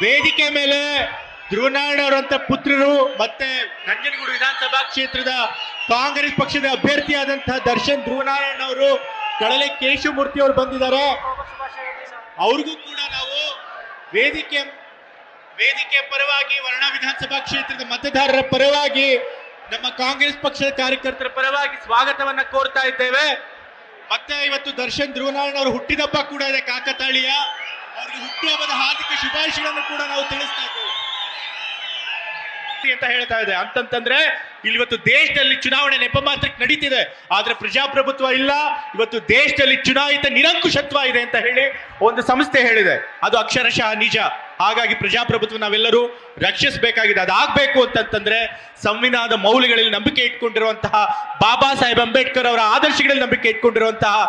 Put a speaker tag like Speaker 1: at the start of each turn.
Speaker 1: ವೇದಿಕೆ ಮೇಲೆ ಧ್ರುವನಾರಾಯಣವರಂತ ಪುತ್ರರು ಮತ್ತೆ ನಂಜನಗೂಡು ವಿಧಾನಸಭಾ ಕ್ಷೇತ್ರದ ಕಾಂಗ್ರೆಸ್ ಪಕ್ಷದ ಅಭ್ಯರ್ಥಿಯಾದಂತಹ ದರ್ಶನ್ ಧ್ರುವನಾರಾಯಣ ಅವರು ಕಳಲೆ ಕೇಶವಮೂರ್ತಿ ಅವರು ಬಂದಿದ್ದಾರೆ. ಅವ್ರಿಗೂ ಕೂಡ ನಾವು ವೇದಿಕೆ ಪರವಾಗಿ ವರ್ಣ ವಿಧಾನಸಭಾ ಕ್ಷೇತ್ರದ ಮತದಾರರ ಪರವಾಗಿ ನಮ್ಮ ಕಾಂಗ್ರೆಸ್ ಪಕ್ಷದ ಕಾರ್ಯಕರ್ತರ ಪರವಾಗಿ ಸ್ವಾಗತವನ್ನ ಕೋರ್ತಾ ಇದ್ದೇವೆ. ಮತ್ತೆ ಇವತ್ತು ದರ್ಶನ್ ಧ್ರುವನಾರಾಯಣ ಅವರು ಹುಟ್ಟಿದಬ್ಬ ಕೂಡ ಇದೆ ಕಾಕತಾಳೀಯ. ಅವ್ರಿಗೆ ಹುಟ್ಟುಹಬ್ಬದ ಹಾರ್ದಿಕ ಶುಭಾಶಯಗಳನ್ನು ಕೂಡ ನಾವು ತಿಳಿಸ್ತಾ ಇದ್ದೇವೆ ಅಂತ ಹೇಳ್ತಾ ಇದೆ. ಅಂತಂತಂದ್ರೆ ಇಲ್ಲಿ ಇವತ್ತು ದೇಶದಲ್ಲಿ ಚುನಾವಣೆ ನೆಪ ಮಾತ್ರಕ್ಕೆ ನಡೀತಿದೆ, ಆದ್ರೆ ಪ್ರಜಾಪ್ರಭುತ್ವ ಇಲ್ಲ. ಇವತ್ತು ದೇಶದಲ್ಲಿ ಚುನಾಯಿತ ನಿರಂಕುಶತ್ವ ಇದೆ ಅಂತ ಹೇಳಿ ಒಂದು ಸಂಸ್ಥೆ ಹೇಳಿದೆ, ಅದು ಅಕ್ಷರಶಃ ನಿಜ. ಹಾಗಾಗಿ ಪ್ರಜಾಪ್ರಭುತ್ವ ನಾವೆಲ್ಲರೂ ರಕ್ಷಿಸಬೇಕಾಗಿದೆ. ಅದಾಗಬೇಕು ಅಂತಂತಂದ್ರೆ ಸಂವಿಧಾನದ ಮೌಲ್ಯಗಳಲ್ಲಿ ನಂಬಿಕೆ ಇಟ್ಕೊಂಡಿರುವಂತಹ ಬಾಬಾ ಸಾಹೇಬ್ ಅಂಬೇಡ್ಕರ್ ಅವರ ಆದರ್ಶಗಳಲ್ಲಿ ನಂಬಿಕೆ ಇಟ್ಕೊಂಡಿರುವಂತಹ